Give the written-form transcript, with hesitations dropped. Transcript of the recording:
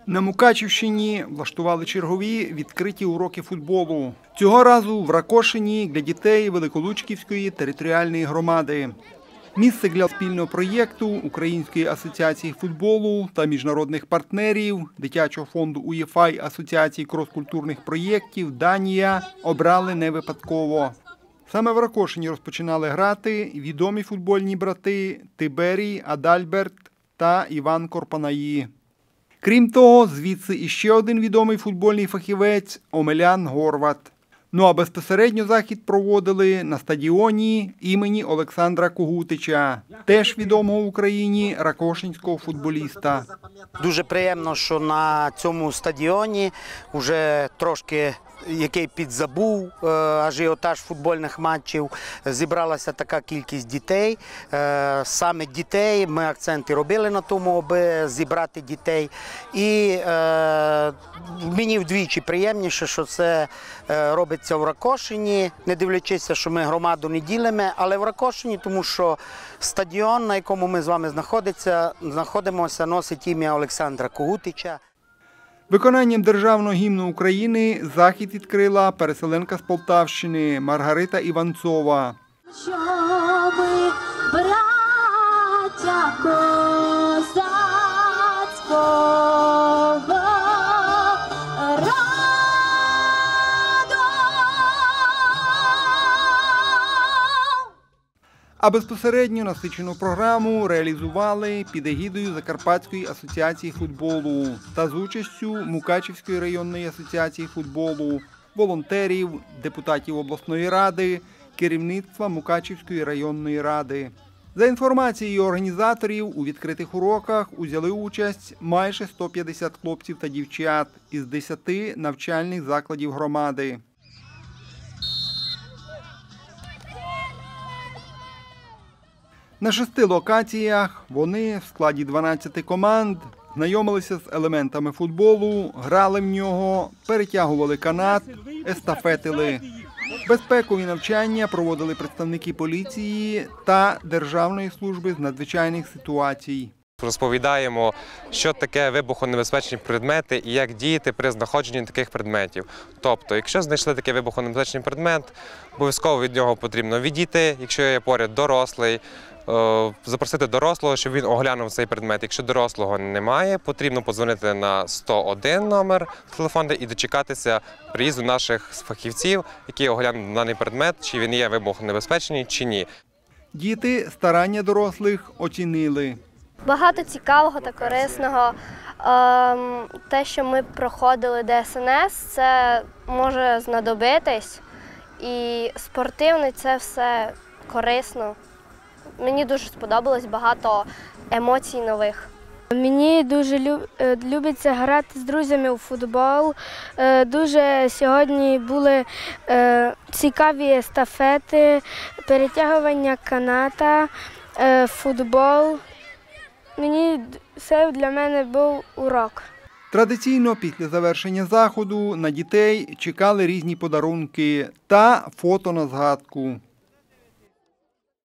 На Мукачівщині влаштували чергові відкриті уроки футболу. Цього разу в Ракошині для дітей Великолучківської територіальної громади. Місце для спільного проєкту Української асоціації футболу та міжнародних партнерів Дитячого фонду УЄФА й Асоціації крос-культурних проєктів «Данія» обрали не випадково. Саме в Ракошині розпочинали грати відомі футбольні брати Тиберій Адальберт та Іван Корпанаї. Крім того, звідси іще один відомий футбольний фахівець – Омелян Горват. Ну а безпосередньо захід проводили на стадіоні імені Олександра Когутича, теж відомого в Україні ракошинського футболіста. Дуже приємно, що на цьому стадіоні вже трошки, який підзабув ажіотаж футбольних матчів, зібралася така кількість дітей. Саме дітей, ми акценти робили на тому, аби зібрати дітей. І мені вдвічі приємніше, що це робиться в Ракошині, не дивлячись, що ми громаду не ділимо, але в Ракошині, тому що стадіон, на якому ми з вами знаходимося, носить ім'я Олександра Когутича. Виконанням Державного гімну України захід відкрила переселенка з Полтавщини Маргарита Іванцова. Що ми, браття козацького роду. А безпосередньо насичену програму реалізували під егідою Закарпатської асоціації футболу та з участю Мукачівської районної асоціації футболу, волонтерів, депутатів обласної ради, керівництва Мукачівської районної ради. За інформацією організаторів, у відкритих уроках узяли участь майже 150 хлопців та дівчат із 10 навчальних закладів громади. На 6 локаціях вони в складі 12 команд знайомилися з елементами футболу, грали в нього, перетягували канат, естафетили. Безпекові навчання проводили представники поліції та Державної служби з надзвичайних ситуацій. Розповідаємо, що таке вибухонебезпечні предмети і як діяти при знаходженні таких предметів. Тобто, якщо знайшли такий вибухонебезпечний предмет, обов'язково від нього потрібно відійти, якщо є поряд дорослий, запросити дорослого, щоб він оглянув цей предмет. Якщо дорослого немає, потрібно подзвонити на 101 номер телефону і дочекатися приїзду наших фахівців, які оглянуть даний предмет, чи він є вибухонебезпечний, чи ні. Діти старання дорослих оцінили. Багато цікавого та корисного. Те, що ми проходили ДСНС, це може знадобитись. І спортивне – це все корисно. Мені дуже сподобалось, багато емоцій нових. Мені дуже любиться грати з друзями у футбол. Дуже сьогодні були цікаві естафети, перетягування каната, футбол. Це для мене був урок. Традиційно після завершення заходу на дітей чекали різні подарунки та фото на згадку.